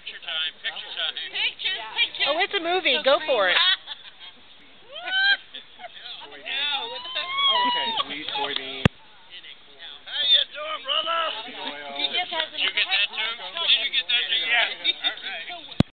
Picture time. Picture time. Oh, it's a movie. Go for it.